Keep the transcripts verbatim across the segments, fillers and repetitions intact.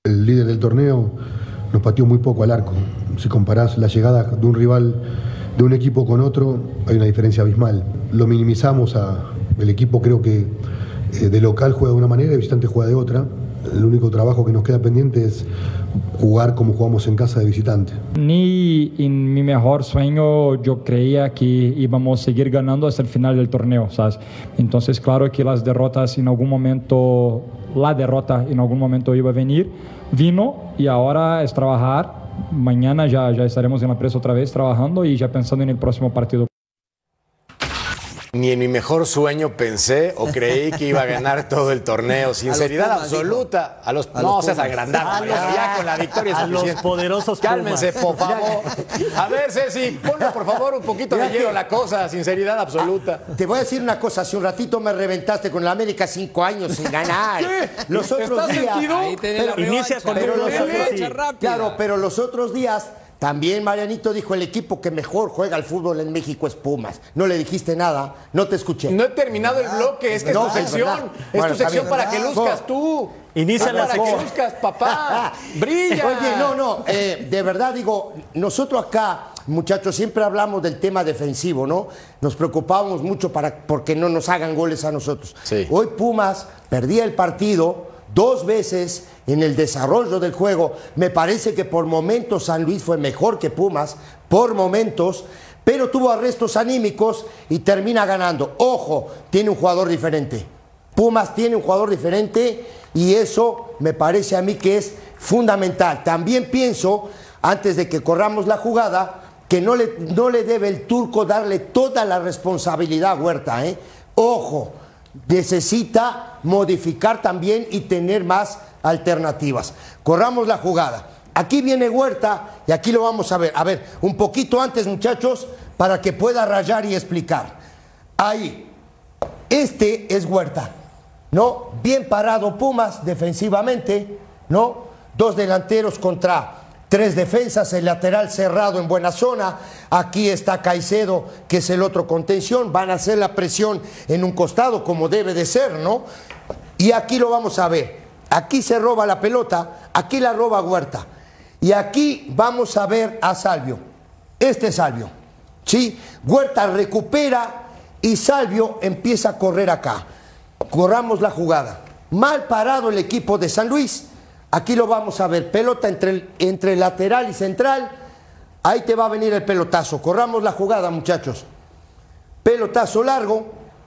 El líder del torneo nos pateó muy poco al arco. Si comparás la llegada de un rival, de un equipo con otro, hay una diferencia abismal. Lo minimizamos, a, el equipo creo que eh, de local juega de una manera y de visitante juega de otra. El único trabajo que nos queda pendiente es jugar como jugamos en casa de visitante. Ni en mi mejor sueño yo creía que íbamos a seguir ganando hasta el final del torneo, ¿sabes? Entonces, claro que las derrotas en algún momento, la derrota en algún momento iba a venir, vino y ahora es trabajar. Mañana ya, ya estaremos en la presa otra vez trabajando y ya pensando en el próximo partido. Ni en mi mejor sueño pensé o creí que iba a ganar todo el torneo. Sinceridad a Pumas, absoluta. Dijo. A los a No los seas agrandado. A ya, los, ya con la victoria a es los poderosos Pumas. Cálmense, por favor. A ver, Ceci, ponle por favor un poquito de hielo a la cosa. Sinceridad absoluta. Te voy a decir una cosa. Hace un ratito me reventaste con la América cinco años sin ganar. ¿Qué? Los otros días. Pero, inicia con pero los otros, sí. Claro, pero los otros días. También Marianito dijo, el equipo que mejor juega al fútbol en México es Pumas. No le dijiste nada, no te escuché. No he terminado el bloque, es que no, es tu sección. Es, es bueno, tu sección bien, para que luzcas tú. Inicia la Para que luzcas, papá. Brilla. Oye, no, no, eh, de verdad digo, nosotros acá, muchachos, siempre hablamos del tema defensivo, ¿no? Nos preocupábamos mucho para porque no nos hagan goles a nosotros. Sí. Hoy Pumas perdía el partido dos veces en el desarrollo del juego. Me parece que por momentos San Luis fue mejor que Pumas, por momentos, pero tuvo arrestos anímicos y termina ganando. Ojo, tiene un jugador diferente. Pumas tiene un jugador diferente y eso me parece a mí que es fundamental. También pienso, antes de que corramos la jugada, que no le, no le debe el turco darle toda la responsabilidad a Huerta, ¿eh? Ojo, necesita modificar también y tener más alternativas. Corramos la jugada. Aquí viene Huerta y aquí lo vamos a ver. A ver, un poquito antes, muchachos, para que pueda rayar y explicar. Ahí. Este es Huerta, ¿no? Bien parado Pumas defensivamente, ¿no? Dos delanteros contra tres defensas, el lateral cerrado en buena zona. Aquí está Caicedo, que es el otro contención. Van a hacer la presión en un costado, como debe de ser, ¿no? Y aquí lo vamos a ver. Aquí se roba la pelota, aquí la roba Huerta. Y aquí vamos a ver a Salvio. Este es Salvio, ¿sí? Huerta recupera y Salvio empieza a correr acá. Corramos la jugada. Mal parado el equipo de San Luis. Aquí lo vamos a ver, pelota entre, el, entre lateral y central. Ahí te va a venir el pelotazo. Corramos la jugada, muchachos. Pelotazo largo.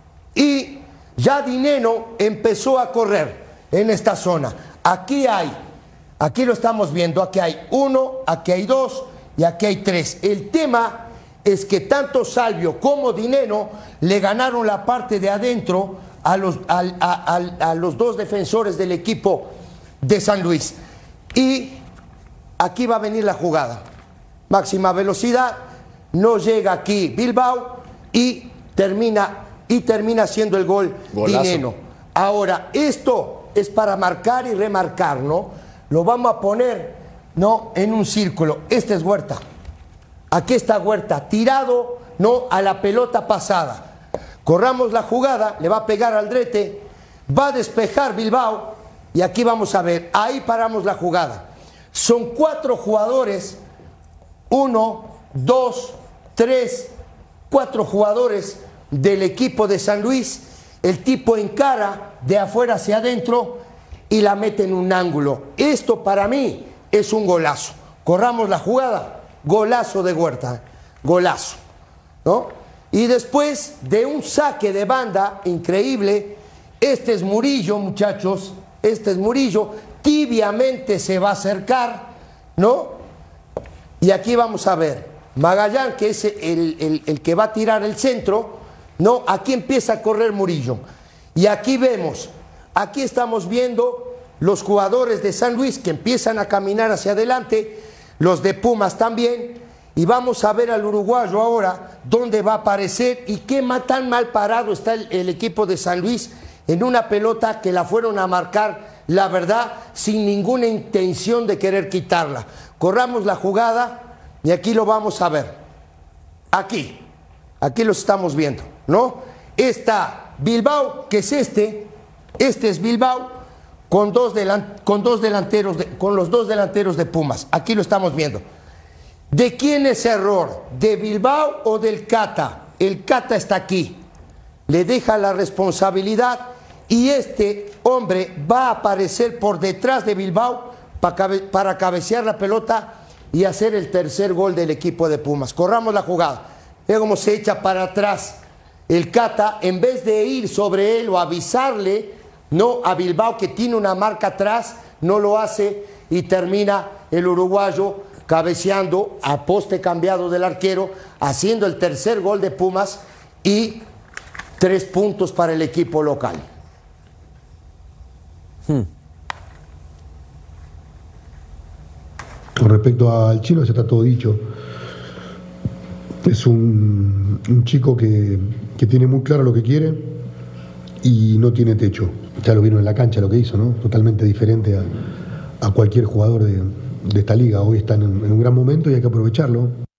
Y ya Dineno empezó a correr en esta zona. Aquí hay, aquí lo estamos viendo, aquí hay uno, aquí hay dos y aquí hay tres. El tema es que tanto Salvio como Dineno le ganaron la parte de adentro a los, a, a, a, a los dos defensores del equipo de San Luis. Y aquí va a venir la jugada. Máxima velocidad, no llega aquí Bilbao y termina, y termina haciendo el gol Dineno. Ahora, esto es para marcar y remarcar, ¿no? Lo vamos a poner, ¿no? En un círculo. Este es Huerta. Aquí está Huerta, tirado, ¿no? A la pelota pasada. Corramos la jugada, le va a pegar al Drete, va a despejar Bilbao. Y aquí vamos a ver, ahí paramos la jugada. Son cuatro jugadores, uno, dos, tres, cuatro jugadores del equipo de San Luis. El tipo encara de afuera hacia adentro y la mete en un ángulo. Esto para mí es un golazo. Corramos la jugada, golazo de Huerta, golazo, ¿no? Y después de un saque de banda increíble, este es Murillo, muchachos. Este es Murillo, tibiamente se va a acercar, ¿no? Y aquí vamos a ver, Magallán, que es el, el, el que va a tirar el centro, ¿no? Aquí empieza a correr Murillo. Y aquí vemos, aquí estamos viendo los jugadores de San Luis que empiezan a caminar hacia adelante, los de Pumas también, y vamos a ver al uruguayo ahora, dónde va a aparecer y qué tan mal parado está el, el equipo de San Luis en una pelota que la fueron a marcar, la verdad, sin ninguna intención de querer quitarla. Corramos la jugada y aquí lo vamos a ver. Aquí, aquí lo estamos viendo, ¿no? Está Bilbao, que es este, este es Bilbao, con, dos delan con, dos delanteros de, con los dos delanteros de Pumas. Aquí lo estamos viendo. ¿De quién es error? ¿De Bilbao o del Cata? El Cata está aquí. Le deja la responsabilidad y este hombre va a aparecer por detrás de Bilbao para, cabe para cabecear la pelota y hacer el tercer gol del equipo de Pumas. Corramos la jugada. Ve cómo se echa para atrás el Cata, en vez de ir sobre él o avisarle, no, a Bilbao que tiene una marca atrás, no lo hace y termina el uruguayo cabeceando a poste cambiado del arquero, haciendo el tercer gol de Pumas y tres puntos para el equipo local. Hmm. Con respecto al chino, ya está todo dicho. Es un, un chico que, que tiene muy claro lo que quiere y no tiene techo. Ya lo vieron en la cancha lo que hizo, ¿no? Totalmente diferente a, a cualquier jugador de, de esta liga. Hoy está en, en un gran momento y hay que aprovecharlo.